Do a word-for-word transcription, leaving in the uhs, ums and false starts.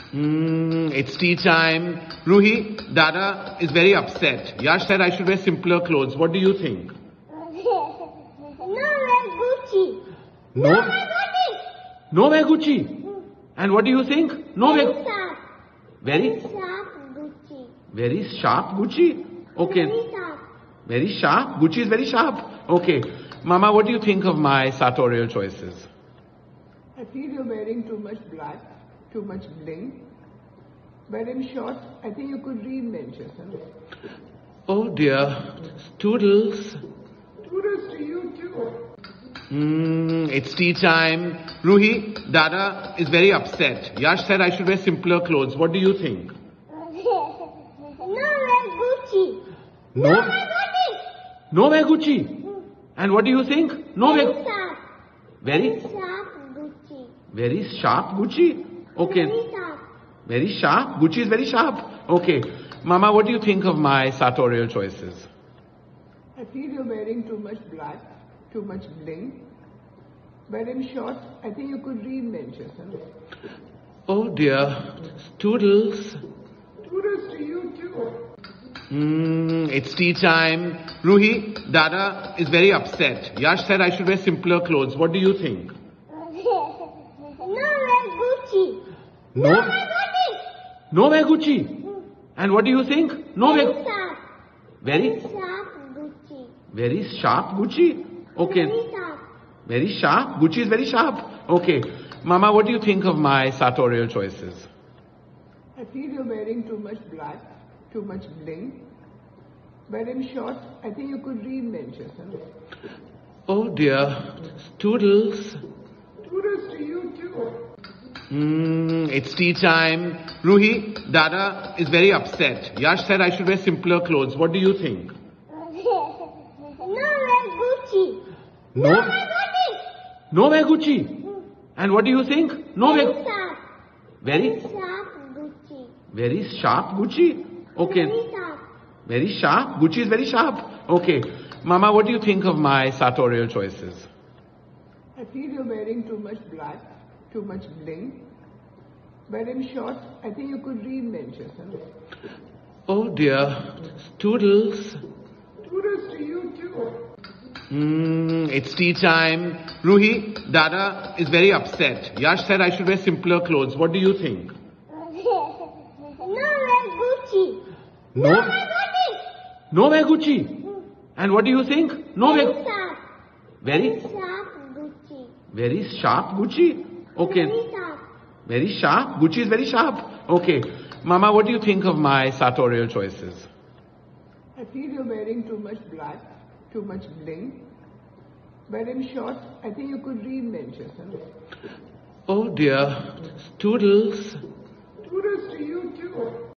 Mm, it's tea time. Ruhi, Dada is very upset. Yash said I should wear simpler clothes. What do you think? No, wear Gucci. No? No, wear Gucci. No wear Gucci. No. And what do you think? No Very wear... sharp. Very? Sharp Gucci. Very sharp Gucci? Okay. Very sharp. Very sharp? Gucci is very sharp. Okay. Mama, what do you think of my sartorial choices? I feel you're wearing too much black, too much bling. But in short, I think you could reinvent yourself. Oh dear. Toodles. Kudos to you too. Mm, it's tea time. Ruhi, Dada is very upset. Yash said I should wear simpler clothes. What do you think? No, wear Gucci. No? No, wear Gucci. No wear Gucci. No. And what do you think? No Very wear... sharp. Very? Sharp Gucci. Very sharp Gucci? Okay. Very sharp. Very sharp? Gucci is very sharp. Okay. Mama, what do you think of my sartorial choices? I feel you're wearing too much black, too much bling. But in short, I think you could reinvent yourself. Oh dear. Toodles. Kudos to you too. Mm, it's tea time. Ruhi, Dada is very upset. Yash said I should wear simpler clothes. What do you think? No, wear Gucci. No? No, wear Gucci. No wear Gucci. No. And what do you think? No Very wear... sharp. Very? Sharp Gucci. Very sharp Gucci? Okay. Very sharp. Very sharp? Gucci is very sharp. Okay. Mama, what do you think of my sartorial choices? I feel you're wearing too much black, too much bling. But in short, I think you could reinvent yourself. Oh dear. Toodles. Kudos to you too. Mm, it's tea time. Ruhi, Dada is very upset. Yash said I should wear simpler clothes. What do you think? No, wear Gucci. No? No, wear Gucci. No wear Gucci. No. And what do you think? No Very wear... sharp. Very? Sharp Gucci. Very sharp Gucci? Okay. Very sharp. Very sharp? Gucci is very sharp. Okay. Mama, what do you think of my sartorial choices? I feel you're wearing too much black, too much bling. But in short, I think you could reinvent yourself. Oh dear. Toodles. Kudos to you too. Mm, it's tea time. Ruhi, Dada is very upset. Yash said I should wear simpler clothes. What do you think? No, wear Gucci. No? No, wear Gucci. No wear Gucci. No. And what do you think? No Very wear... sharp. Very? Sharp Gucci. Very sharp Gucci? Okay. Very sharp. Very sharp? Gucci is very sharp. Okay. Mama, what do you think of my sartorial choices? I feel you're wearing too much black, too much bling. But in short, I think you could reinvent yourself. Oh dear. Toodles.